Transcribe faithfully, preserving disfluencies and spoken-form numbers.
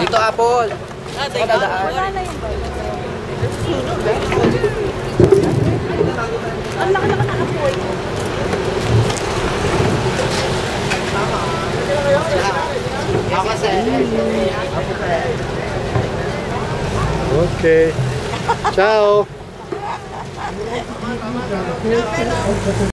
Dito apple. Ah, teka. Wala na yung ang laki-laki na apoy. Ako kasi. Okay. Ciao.